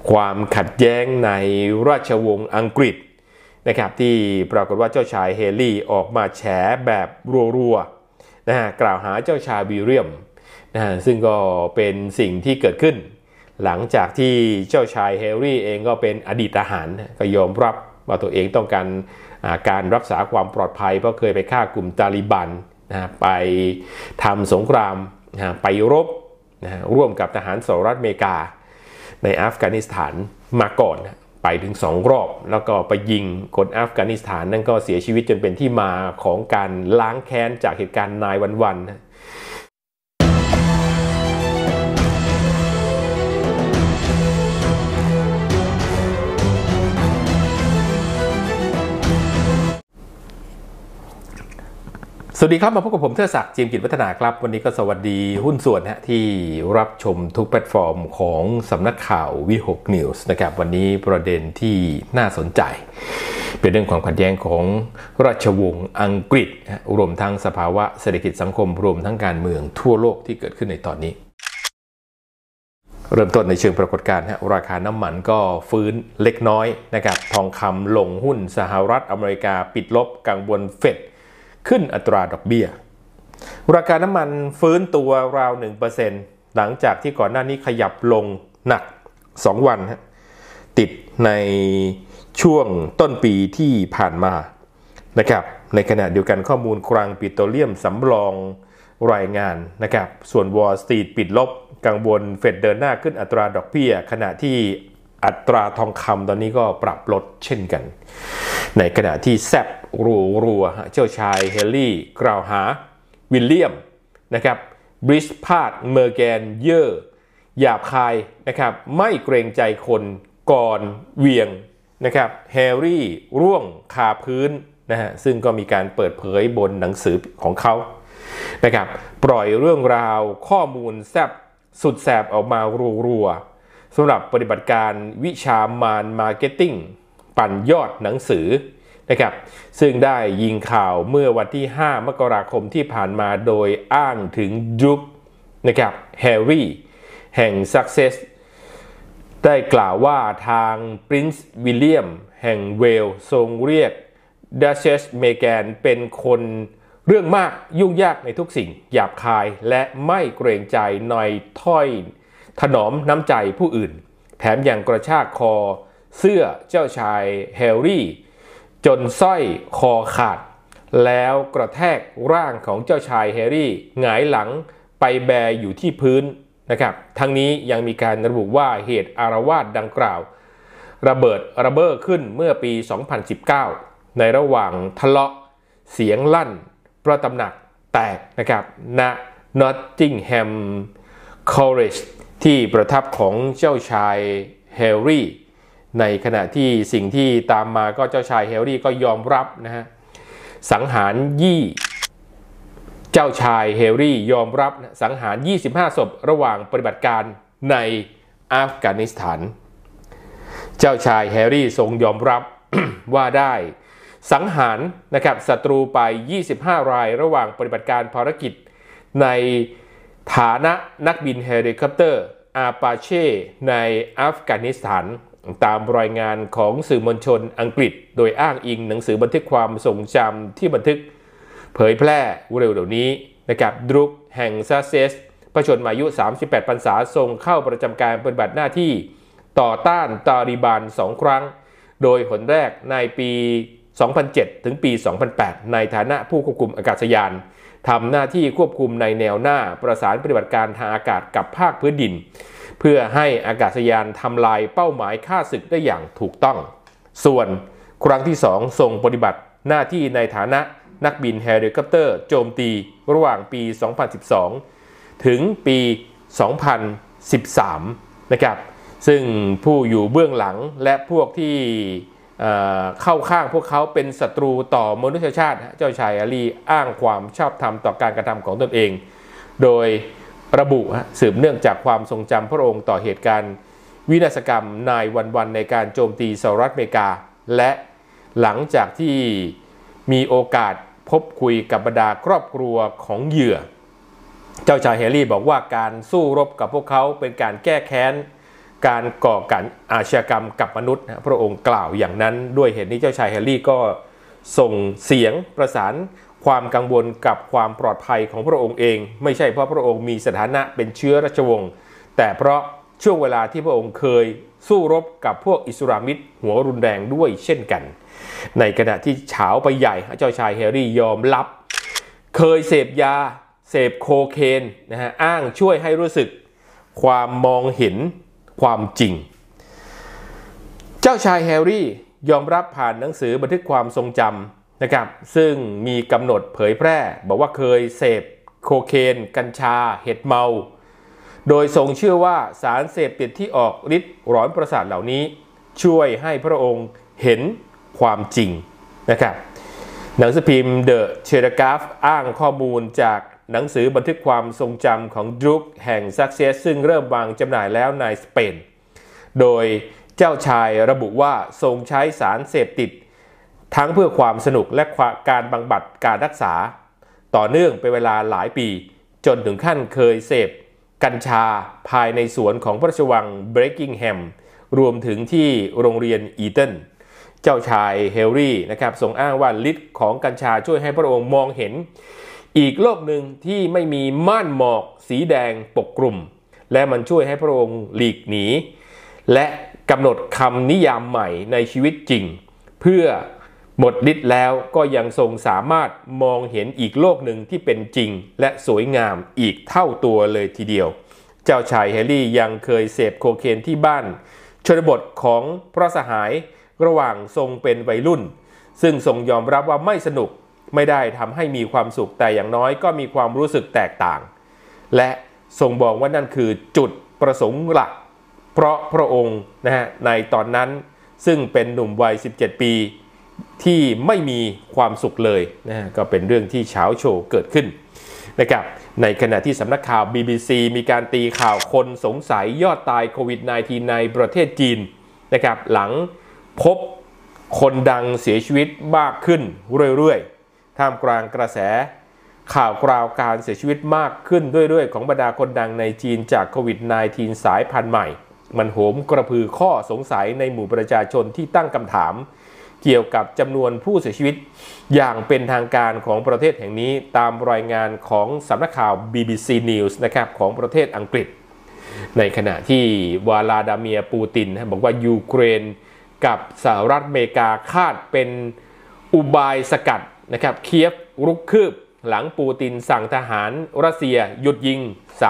ความขัดแย้งในราชวงศ์อังกฤษนะครับที่ปรากฏว่าเจ้าชายเฮนรี่ออกมาแฉแบบรัวๆนะฮะกล่าวหาเจ้าชายวิลเลียมนะฮะซึ่งก็เป็นสิ่งที่เกิดขึ้นหลังจากที่เจ้าชายแฮร์รี่เองก็เป็นอดีตทหารก็ยอมรับว่าตัวเองต้องการรักษาความปลอดภัยเพราะเคยไปฆ่ากลุ่มตาลิบันนะไปทำสงครามนะไปรบนะร่วมกับทหารสหรัฐอเมริกาในอัฟกานิสถานมาก่อนไปถึง2 รอบแล้วก็ไปยิงคนอัฟกานิสถานนั่นก็เสียชีวิตจนเป็นที่มาของการล้างแค้นจากเหตุการณ์9/11สวัสดีครับมาพบกับผมเทิดศักดิ์จิมกิจวัฒนาครับวันนี้ก็สวัสดีหุ้นส่วนที่รับชมทุกแพลตฟอร์มของสำนักข่าววิหกนิวส์นะครับวันนี้ประเด็นที่น่าสนใจเป็นเรื่องความขัดแย้งของราชวงศ์อังกฤษรวมทั้งสภาวะเศรษฐกิจสังคมรวมทั้งการเมืองทั่วโลกที่เกิดขึ้นในตอนนี้เริ่มต้นในเชิงปรากฏการณ์ราคาน้ำมันก็ฟื้นเล็กน้อยนะครับทองคำลงหุ้นสหรัฐอเมริกาปิดลบกังวลเฟดขึ้นอัตราดอกเบี้ยราคาน้ำมันฟื้นตัวราว 1% หลังจากที่ก่อนหน้านี้ขยับลงหนัก2 วันติดในช่วงต้นปีที่ผ่านมานะครับในขณะเดียวกันข้อมูลคลังปิโตรเลียมสำรองรายงานนะครับส่วนวอลล์สตรีทปิดลบกังวลเฟดเดินหน้าขึ้นอัตราดอกเบี้ยขณะที่อัตราทองคำตอนนี้ก็ปรับลดเช่นกันในขณะที่แซบรัวเจ้าชายแฮร์รี่กล่าวหาวิลเลียมนะครับบริชพาดเมอร์แกนเยอร์หยาบคายนะครับไม่เกรงใจคนก่อนเวียงนะครับแฮร์รี่ร่วงคาพื้นนะฮะซึ่งก็มีการเปิดเผยบนหนังสือของเขานะครับปล่อยเรื่องราวข้อมูลแซบสุดแสบออกมารัวสำหรับปฏิบัติการวิชามานมาร์เก็ตติ้งปั่นยอดหนังสือนะครับซึ่งได้ยิงข่าวเมื่อวันที่5 มกราคมที่ผ่านมาโดยอ้างถึงดุ๊กนะครับแฮร์รี่แห่ง Success ได้กล่าวว่าทางปรินซ์วิลเลียมแห่งเวลส์ทรงเรียกดัชเชสเมแกนเป็นคนเรื่องมากยุ่งยากในทุกสิ่งหยาบคายและไม่เกรงใจในถ้อยถนอมน้ำใจผู้อื่นแถมยังกระชากคอเสื้อเจ้าชายแฮร์รี่จนสร้อยคอขาดแล้วกระแทกร่างของเจ้าชายแฮร์รี่หงายหลังไปแบอยู่ที่พื้นนะครับทั้งนี้ยังมีการระบุว่าเหตุอารวาสดังกล่าวระเบิดระเบ้อขึ้นเมื่อปี 2019 ในระหว่างทะเลาะเสียงลั่นพระตำหนักแตกนะครับณ Nottingham College ที่ประทับของเจ้าชายแฮร์รี่ในขณะที่สิ่งที่ตามมาก็เจ้าชายแฮร์รี่ก็ยอมรับนะฮะสังหารเจ้าชายแฮร์รี่ยอมรับสังหาร25 ศพระหว่างปฏิบัติการในอัฟกานิสถานเจ้าชายแฮร์รี่ทรงยอมรับ ว่าได้สังหารนะครับศัตรูไป25 รายระหว่างปฏิบัติการภารกิจในฐานะนักบินเฮลิคอปเตอร์อาปาเช่ในอัฟกานิสถานตามรายงานของสื่อมวลชนอังกฤษโดยอ้างอิงหนังสือบันทึกความทรงจำที่บันทึกเผยแพร่เร็วๆนี้นะครับดรุกแห่งซัสเซสพระชนมายุ 38 พรรษาทรงเข้าประจำการปฏิบัติหน้าที่ต่อต้านตาลิบัน2 ครั้งโดยหนแรกในปี 2007 ถึงปี 2008 ในฐานะผู้ควบคุมอากาศยานทำหน้าที่ควบคุมในแนวหน้าประสานปฏิบัติการทางอากาศกับภาคพื้นดินเพื่อให้อากาศยานทำลายเป้าหมายฆ่าศึกได้อย่างถูกต้องส่วนครั้งที่2ทรงปฏิบัติหน้าที่ในฐานะนักบินเฮลิคอปเตอร์โจมตีระหว่างปี 2012 ถึงปี 2013 นะครับซึ่งผู้อยู่เบื้องหลังและพวกที่เข้าข้างพวกเขาเป็นศัตรูต่อมนุษยชาติเจ้าชายแฮร์รี่อ้างความชอบธรรมต่อการกระทำของตนเองโดยระบุสืบเนื่องจากความทรงจำพระองค์ต่อเหตุการณ์วินาศกรรม9/11ในการโจมตีสหรัฐอเมริกาและหลังจากที่มีโอกาสพบคุยกับบรรดาครอบครัวของเหยื่อเจ้าชายแฮร์รี่บอกว่าการสู้รบกับพวกเขาเป็นการแก้แค้นการก่อการอาชญากรรมกับมนุษย์พระองค์กล่าวอย่างนั้นด้วยเหตุนี้เจ้าชายแฮร์รี่ก็ส่งเสียงประสานความกังวลกับความปลอดภัยของพระองค์เองไม่ใช่เพราะพระองค์มีสถานะเป็นเชื้อราชวงศ์แต่เพราะช่วงเวลาที่พระองค์เคยสู้รบกับพวกอิสลามิสต์หัวรุนแรงด้วยเช่นกันในขณะที่เฉาไปใหญ่เจ้าชายแฮร์รี่ยอมรับเคยเสพยาเสพโคเคนอ้างช่วยให้รู้สึกความมองเห็นความจริงเจ้าชายแฮร์รี่ยอมรับผ่านหนังสือบันทึกความทรงจำนะครับซึ่งมีกำหนดเผยแพร่บอกว่าเคยเสพโคเคนกัญชาเห็ดเมาโดยทรงเชื่อว่าสารเสพติดที่ออกฤทธิ์หลอนประสาทเหล่านี้ช่วยให้พระองค์เห็นความจริงนะครับหนังสือพิมพ์ The Telegraph อ้างข้อมูลจากหนังสือบันทึกความทรงจำของดรูกแห่งซักเซสซึ่งเริ่มวางจำหน่ายแล้วในสเปนโดยเจ้าชายระบุว่าทรงใช้สารเสพติดทั้งเพื่อความสนุกและการบำบัดการรักษาต่อเนื่องเป็นเวลาหลายปีจนถึงขั้นเคยเสพกัญชาภายในสวนของพระราชวังเบรกิงแฮมรวมถึงที่โรงเรียนอีตันเจ้าชายแฮร์รี่นะครับทรงอ้างว่าฤทธิ์ของกัญชาช่วยให้พระองค์มองเห็นอีกโลกหนึ่งที่ไม่มีม่านหมอกสีแดงปกคลุมและมันช่วยให้พระองค์หลีกหนีและกำหนดคำนิยามใหม่ในชีวิตจริงเพื่อหมดฤทธิ์แล้วก็ยังทรงสามารถมองเห็นอีกโลกหนึ่งที่เป็นจริงและสวยงามอีกเท่าตัวเลยทีเดียวเจ้าชายแฮร์รี่ยังเคยเสพโคเคนที่บ้านชนบทของพระสหายระหว่างทรงเป็นวัยรุ่นซึ่งทรงยอมรับว่าไม่สนุกไม่ได้ทำให้มีความสุขแต่อย่างน้อยก็มีความรู้สึกแตกต่างและทรงบอกว่านั่นคือจุดประสงค์หลักเพราะพระองค์ในตอนนั้นซึ่งเป็นหนุ่มวัย17ปีที่ไม่มีความสุขเลยก็เป็นเรื่องที่เช้าโชว์เกิดขึ้นนะครับในขณะที่สำนักข่าว BBC มีการตีข่าวคนสงสัยยอดตายโควิด -19 ในประเทศจีนนะครับหลังพบคนดังเสียชีวิตมากขึ้นเรื่อยๆท่ามกลางกระแสข่าวกราวการเสียชีวิตมากขึ้นเรื่อยๆของบรรดาคนดังในจีนจากโควิด -19 สายพันธุ์ใหม่มันโหมกระพือข้อสงสัยในหมู่ประชาชนที่ตั้งคำถามเกี่ยวกับจำนวนผู้เสียชีวิตอย่างเป็นทางการของประเทศแห่งนี้ตามรายงานของสำนักข่าว BBC News นะครับของประเทศอังกฤษในขณะที่วลาดาเมียร์ปูตินบอกว่ายูเครนกับสหรัฐอเมริกาคาดเป็นอุบายสกัดนะครับเคียฟรุกคืบหลังปูตินสั่งทหารรัสเซียหยุดยิง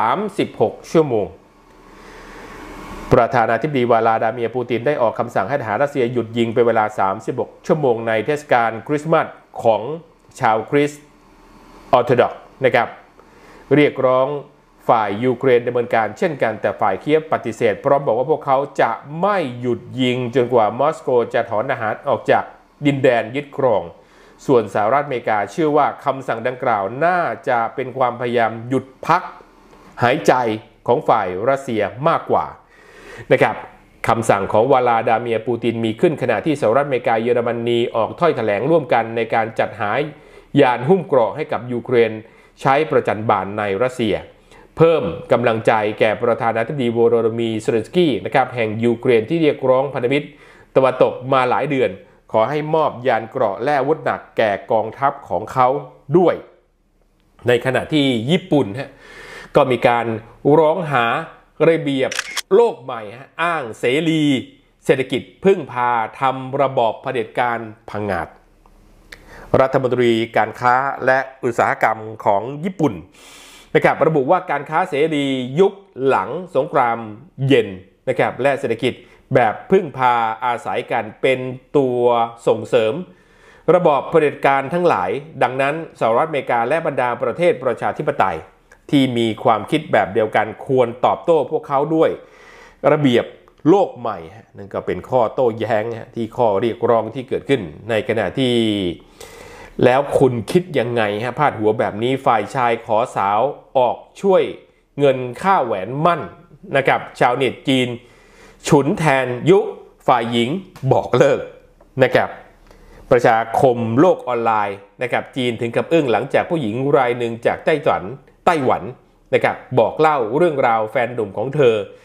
36ชั่วโมงประธานาธิบดีวลาดาเมียร์ปูตินได้ออกคำสั่งให้ทหารรัสเซียหยุดยิงเป็นเวลา36ชั่วโมงในเทศกาลคริสต์มาสของชาวคริสต์ออร์โธดอกซ์นะครับเรียกร้องฝ่ายยูเครนดำเนินการเช่นกันแต่ฝ่ายเคียฟปฏิเสธพร้อมบอกว่าพวกเขาจะไม่หยุดยิงจนกว่ามอสโกจะถอนทหารออกจากดินแดนยึดครองส่วนสหรัฐอเมริกาเชื่อว่าคำสั่งดังกล่าวน่าจะเป็นความพยายามหยุดพักหายใจของฝ่ายรัสเซียมากกว่านะครับคำสั่งของวลาดาเมียร์ปูตินมีขึ้นขณะที่สหรัฐอเมริกาเยอรมนีออกถ้อยแถลงร่วมกันในการจัดหายานหุ้มเกราะให้กับยูเครนใช้ประจันบานในรัสเซียเพิ่มกำลังใจแก่ประธานาธิบดีโวโรโดมีเซเลนสกี้นะครับแห่งยูเครนที่เรียกร้องพันธมิตรตะวันตกมาหลายเดือนขอให้มอบยานเกราะและอาวุธหนักแก่กองทัพของเขาด้วยในขณะที่ญี่ปุ่นก็มีการร้องหาระเบียบโลกใหม่อ้างเสรีเศรษฐกิจพึ่งพาทำระบอบเผด็จการพังงาดรัฐมนตรีการค้าและอุตสาหกรรมของญี่ปุ่นนะครับระบุว่าการค้าเสรียุคหลังสงครามเย็นนะครับและเศรษฐกิจแบบพึ่งพาอาศัยกันเป็นตัวส่งเสริมระบอบเผด็จการทั้งหลายดังนั้นสหรัฐอเมริกาและบรรดาประเทศประชาธิปไตยที่มีความคิดแบบเดียวกันควรตอบโต้พวกเขาด้วยระเบียบโลกใหม่นั่นก็เป็นข้อโต้แย้งที่ข้อเรียกร้องที่เกิดขึ้นในขณะที่แล้วคุณคิดยังไงพาดหัวแบบนี้ฝ่ายชายขอสาวออกช่วยเงินค่าแหวนมั่นนะครับชาวเน็ตจีนฉุนแทนยุฝ่ายหญิงบอกเลิกนะครับประชาคมโลกออนไลน์นะครับจีนถึงกับอึ้งหลังจากผู้หญิงรายหนึ่งจากไต้หวันนะครับบอกเล่าเรื่องราวแฟนหนุ่มของเธอ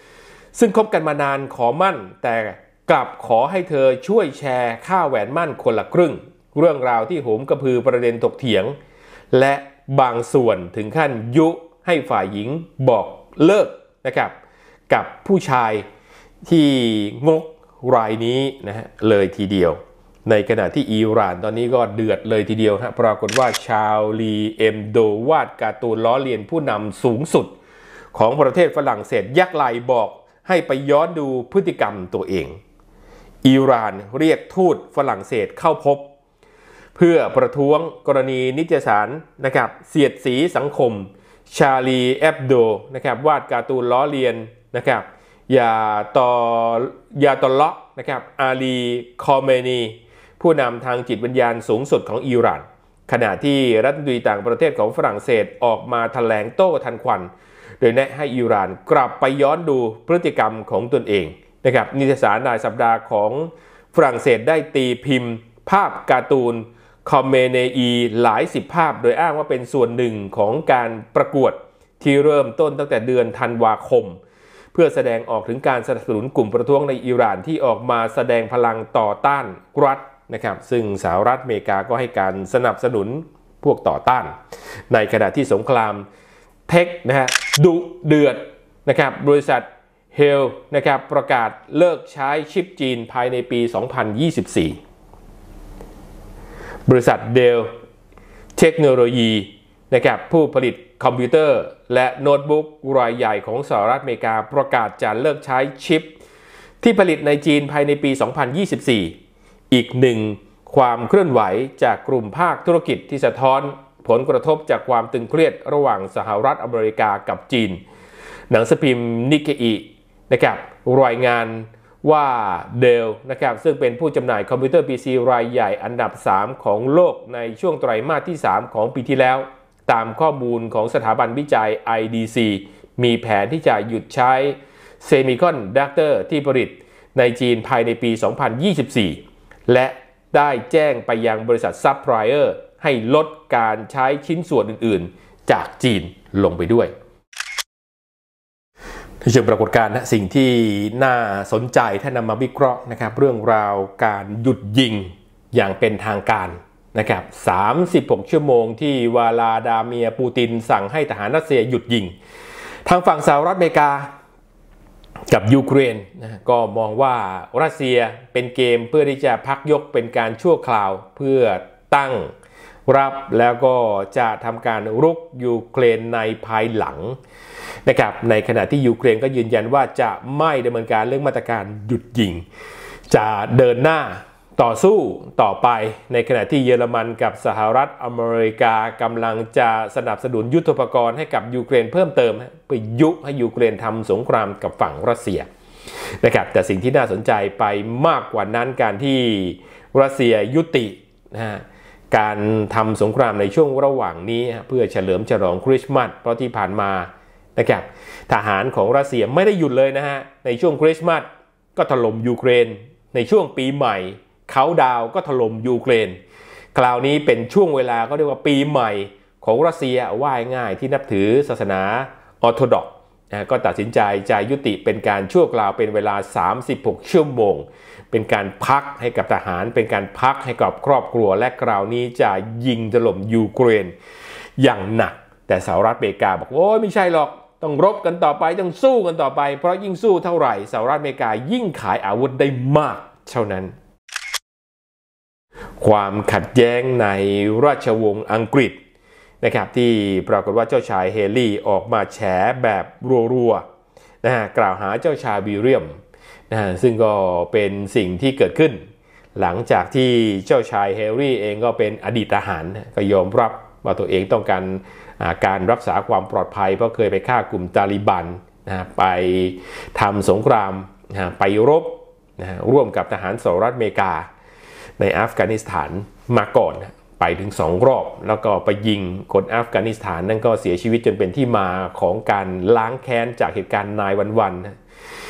ซึ่งคบกันมานานขอมั่นแต่กลับขอให้เธอช่วยแชร์ค่าแหวนมั่นคนละครึ่งเรื่องราวที่โหมกระพือประเด็นถกเถียงและบางส่วนถึงขั้นยุให้ฝ่ายหญิงบอกเลิกนะครับกับผู้ชายที่งกรายนี้นะฮะเลยทีเดียวในขณะที่อิหร่านตอนนี้ก็เดือดเลยทีเดียวฮะปรากฏว่าชาวลีเอ็มโดวาดการ์ตูนล้อเลียนผู้นำสูงสุดของประเทศฝรั่งเศสยักไหลบอกให้ไปย้อนดูพฤติกรรมตัวเองอิหร่านเรียกทูตฝรั่งเศสเข้าพบเพื่อประท้วงกรณีนิตยสารนะครับเสียดสีสังคมชาลีแอบโดนะครับวาดการ์ตูนล้อเลียนนะครับยาตอเลาะนะครับอาลีคอเมนีผู้นำทางจิตวิญญาณสูงสุดของอิหร่านขณะที่รัฐมนตรีต่างประเทศของฝรั่งเศสออกมาแถลงโต้ทันควันโดยแนะให้อิหร่านกลับไปย้อนดูพฤติกรรมของตนเองนะครับนิตยสารรายสัปดาห์ของฝรั่งเศสได้ตีพิมพ์ภาพการ์ตูนคอมเมเนอีหลายสิบภาพโดยอ้างว่าเป็นส่วนหนึ่งของการประกวดที่เริ่มต้นตั้งแต่เดือนธันวาคมเพื่อแสดงออกถึงการสนับสนุนกลุ่มประท้วงในอิหร่านที่ออกมาแสดงพลังต่อต้านรัฐนะครับซึ่งสหรัฐอเมริกาก็ให้การสนับสนุนพวกต่อต้านในขณะที่สงครามเทคนะฮะดุเดือดนะครับบริษัทเฮลนะครับประกาศเลิกใช้ชิปจีนภายในปี 2024 บริษัทเดลเทคโนโลยีนะครับผู้ผลิตคอมพิวเตอร์และโน้ตบุ๊กรายใหญ่ของสหรัฐอเมริกาประกาศจะเลิกใช้ชิปที่ผลิตในจีนภายในปี 2024 อีกหนึ่งความเคลื่อนไหวจากกลุ่มภาคธุรกิจที่สะท้อนผลกระทบจากความตึงเครียดระหว่างสหรัฐอเมริกากับจีนหนังสือพิมพ์นิกเกอินะครับรายงานว่าเดลนะครับซึ่งเป็นผู้จำหน่ายคอมพิวเตอร์ PC รายใหญ่อันดับ 3 ของโลกในช่วงไตรมาสที่ 3 ของปีที่แล้วตามข้อมูลของสถาบันวิจัย IDC มีแผนที่จะหยุดใช้เซมิคอนดักเตอร์ที่ผลิตในจีนภายในปี 2024 และได้แจ้งไปยังบริษัทซัพพลายเออร์ให้ลดการใช้ชิ้นส่วนอื่นๆจากจีนลงไปด้วยในเชิงปรากฏการณ์นะสิ่งที่น่าสนใจถ้านำมาวิเคราะห์นะครับเรื่องราวการหยุดยิงอย่างเป็นทางการนะครับ36 ชั่วโมงที่วลาดาเมียร์ปูตินสั่งให้ทหารรัสเซียหยุดยิงทางฝั่งสหรัฐอเมริกากับยูเครนนะก็มองว่ารัสเซียเป็นเกมเพื่อที่จะพักยกเป็นการชั่วคราวเพื่อตั้งรับแล้วก็จะทำการรุกยูเครนในภายหลังนะครับในขณะที่ยูเครนก็ยืนยันว่าจะไม่ดำเนินการเรื่องมาตรการหยุดยิงจะเดินหน้าต่อสู้ต่อไปในขณะที่เยอรมันกับสหรัฐอเมริกากำลังจะสนับสนุนยุทโธปกรณ์ให้กับยูเครนเพิ่มเติมเพื่อยุให้ยูเครนทำสงครามกับฝั่งรัสเซียนะครับแต่สิ่งที่น่าสนใจไปมากกว่านั้นการที่รัสเซียยุติการทำสงครามในช่วงระหว่างนี้เพื่อเฉลิมฉลองคริสต์มาสเพราะที่ผ่านมานะครับทหารของรัสเซียไม่ได้หยุดเลยนะฮะในช่วงคริสต์มาสก็ถล่มยูเครนในช่วงปีใหม่เขาดาวก็ถล่มยูเครนคราวนี้เป็นช่วงเวลาก็เรียกว่าปีใหม่ของรัสเซียว่าง่ายที่นับถือศาสนาออร์โธดอกซ์ก็ตัดสินใจจะยุติเป็นการชั่วคราวเป็นเวลา36 ชั่วโมงเป็นการพักให้กับทหารเป็นการพักให้กับครอบครัวและคราวนี้จะยิงถล่มยูเครนอย่างหนักแต่สหรัฐอเมริกาบอกโอ้ยไม่ใช่หรอกต้องรบกันต่อไปต้องสู้กันต่อไปเพราะยิ่งสู้เท่าไหร่สหรัฐอเมริกายิ่งขายอาวุธได้มากเท่านั้นความขัดแย้งในราชวงศ์อังกฤษนะครับที่ปรากฏว่าเจ้าชายเฮลี่ออกมาแฉแบบรัวๆนะฮะกล่าวหาเจ้าชายวิลเลียมนะฮะซึ่งก็เป็นสิ่งที่เกิดขึ้นหลังจากที่เจ้าชายแฮร์รี่เองก็เป็นอดีตทหารก็ยอมรับว่าตัวเองต้องการรักษาความปลอดภัยเพราะเคยไปฆ่ากลุ่มตาลิบันนะไปทำสงครามนะไปรบนะร่วมกับทหารสหรัฐอเมริกาในอัฟกานิสถานมาก่อนไปถึง2 รอบแล้วก็ไปยิงคนอัฟกานิสถานนั่นก็เสียชีวิตจนเป็นที่มาของการล้างแค้นจากเหตุการณ์9/11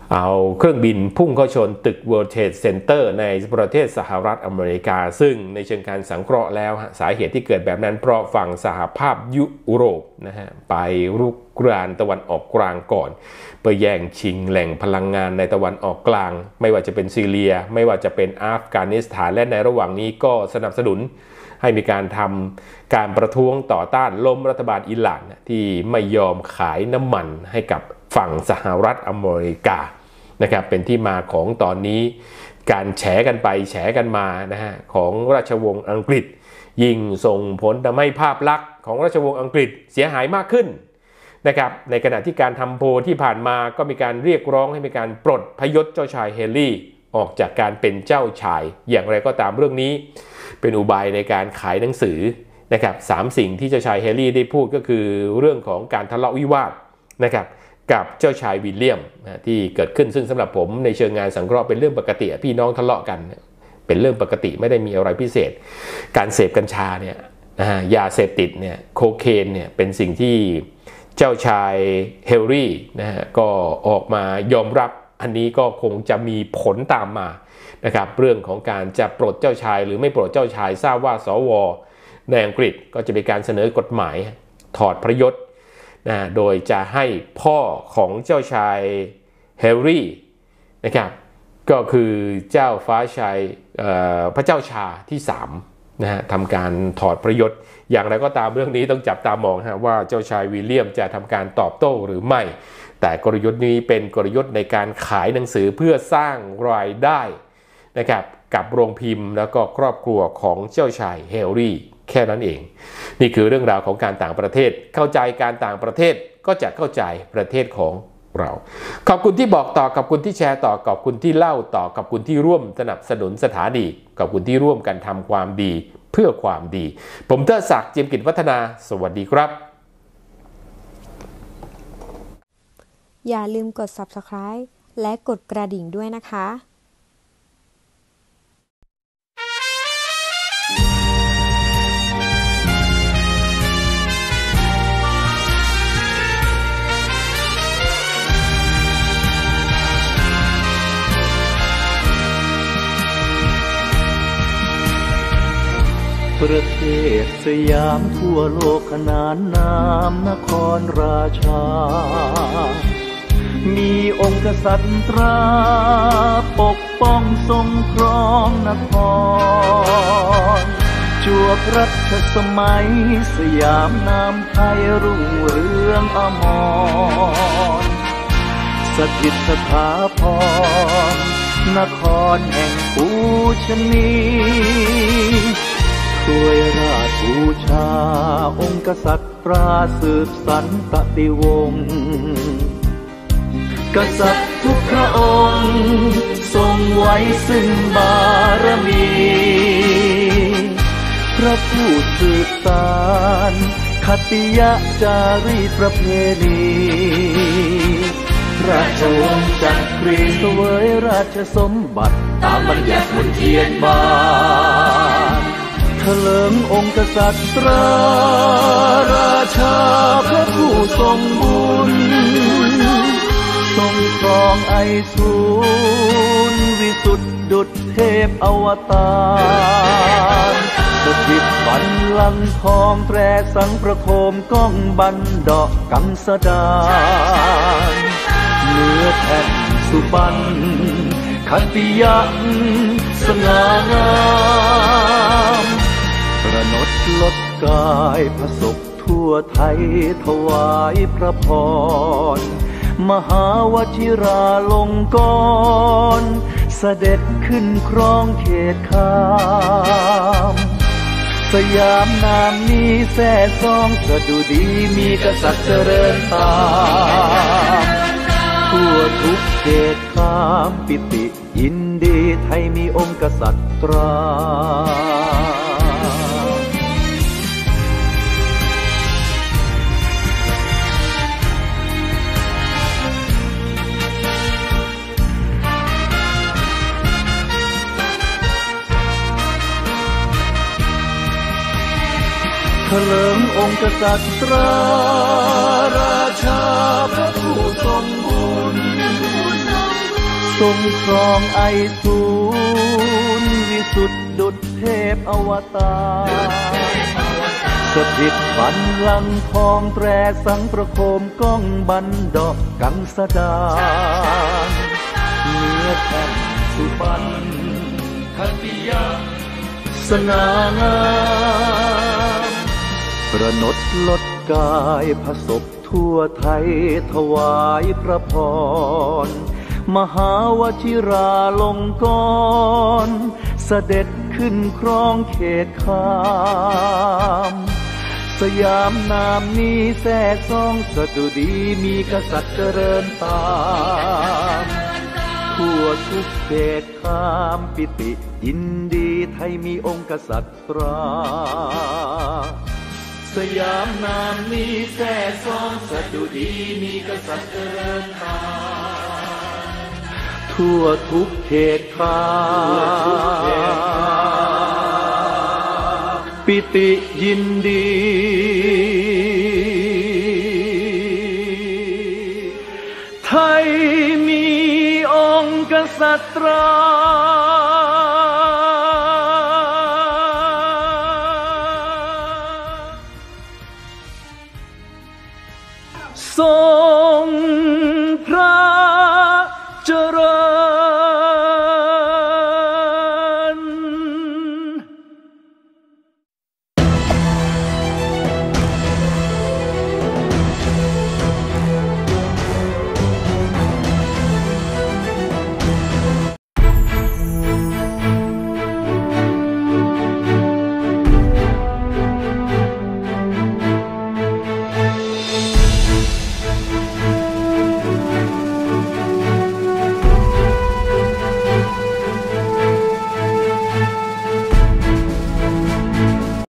เอาเครื่องบินพุ่งเข้าชนตึก World Trade Center ในประเทศสหรัฐอเมริกาซึ่งในเชิงการสังเคราะห์แล้วสาเหตุที่เกิดแบบนั้นเพราะฝั่งสหภาพยุโรปนะฮะไปรุกรานตะวันออกกลางก่อนเพื่อแย่งชิงแหล่งพลังงานในตะวันออกกลางไม่ว่าจะเป็นซีเรียไม่ว่าจะเป็นอัฟกานิสถานและในระหว่างนี้ก็สนับสนุนให้มีการทำการประท้วงต่อต้านล้มรัฐบาลอิหร่านที่ไม่ยอมขายน้ำมันให้กับฝั่งสหรัฐอเมริกานะครับเป็นที่มาของตอนนี้การแฉกันไปแฉกันมานะฮะของราชวงศ์อังกฤษยิ่งส่งผลทำให้ภาพลักษณ์ของราชวงศ์อังกฤษเสียหายมากขึ้นนะครับในขณะที่การทำโพลที่ผ่านมาก็มีการเรียกร้องให้มีการปลดพยศเจ้าชายแฮร์รี่ออกจากการเป็นเจ้าชายอย่างไรก็ตามเรื่องนี้เป็นอุบายในการขายหนังสือนะครับ3สิ่งที่เจ้าชายแฮร์รี่ได้พูดก็คือเรื่องของการทะเลาะวิวาทนะครับกับเจ้าชายวิลเลียมที่เกิดขึ้นซึ่งสำหรับผมในเชิงงานสังเคราะห์เป็นเรื่องปกติพี่น้องทะเลาะกันเป็นเรื่องปกติไม่ได้มีอะไรพิเศษการเสพกัญชาเนี่ยยาเสพติดเนี่ยโคเคนเนี่ยเป็นสิ่งที่เจ้าชายแฮร์รี่นะฮะก็ออกมายอมรับอันนี้ก็คงจะมีผลตามมานะครับเรื่องของการจะปลดเจ้าชายหรือไม่ปลดเจ้าชายทราบว่าสวในอังกฤษก็จะมีการเสนอกฎหมายถอดพระยศโดยจะให้พ่อของเจ้าชายแฮร์รี่นะครับก็คือเจ้าฟ้าชายพระเจ้าชาที่3นะฮะทำการถอดพระยศอย่างไรก็ตามเรื่องนี้ต้องจับตามองว่าเจ้าชายวิลเลียมจะทำการตอบโต้หรือไม่แต่กลยุทธ์นี้เป็นกลยุทธ์ในการขายหนังสือเพื่อสร้างรายได้นะครับกับโรงพิมพ์แล้วก็ครอบครัวของเจ้าชายแฮร์รี่แค่นั้นเองนี่คือเรื่องราวของการต่างประเทศเข้าใจการต่างประเทศก็จะเข้าใจประเทศของเราขอบคุณที่บอกต่อขอบคุณที่แชร์ต่อขอบคุณที่เล่าต่อขอบคุณที่ร่วมสนับสนุนสถานีขอบคุณที่ร่วมกันทำความดีเพื่อความดีผมเทิดศักดิ์ เจียมกิจวัฒนาสวัสดีครับอย่าลืมกด Subscribe และกดกระดิ่งด้วยนะคะประเทศสยามทั่วโลกขนานนามนครราชามีองค์กษัตริย์ตราปกป้องทรงครองนครจวบรัชสมัยสยามนามไทยรุ่งเรืองอมรสถิตสถาพรนครแห่งปูชนีช่วยราชบูชาองค์กษัตริย์ปราสืบสันตติวงศ์กษัตริย์ทุกพระองค์ทรงไว้ซึ่งบารมีพระผู้สืบสานคติยจารีตประเพณีราชวงศ์จักรีเสวยราชสมบัติตามบัญญัติมนเทียนบานเถลิงองค์กษัตริย์ตราราชาพระผู้ทรงบุญทรงครองไอสูรวิสุทธิดุจเทพอวตารสถิตบัลลังก์ทองแตรสังประโคมก้องบันดอกกังสดานเนื้อแผ่นสุบรรณคติยะสง่างามประนดลดกายพระศพทั่วไทยถวายพระพรมหาวชิราลงกรณ์เสด็จขึ้นครองเขตคามสยามนามนี้แท้ซองสะดุดีมีกษัตริย์เจริญตามทั่วทุกเขตคามปิติยินดีไทยมีองค์กษัตริย์ตราเถลิงองค์กษัตริย์ตราราชาพระผู้ทรงบุญทรงครองไอศูนย์วิสุทธิดุจเทพอวตารสถิตบัลลังก์ทองแตรสังประโคมก้องบันดอกกังสดานเนื้อแผ่นสุพรรณคติยาสง่างามประนดลดกายผสบทั่วไทยถวายพระพรมหาวชิราลงกรณ์เสด็จขึ้นครองเขตคามสยามนามนี้แท้ซองสดุดีมีกษัตริย์เจริญตามทั่วทุกเขตคามปิติยินดีไทยมีองค์กษัตริย์ตราสยามนามนี้แท้ซองสดุดีมีกษัตริย์เจริญตามทั่วทุกเขตคามปิติยินดีไทยมีองค์กษัตริย์ตรา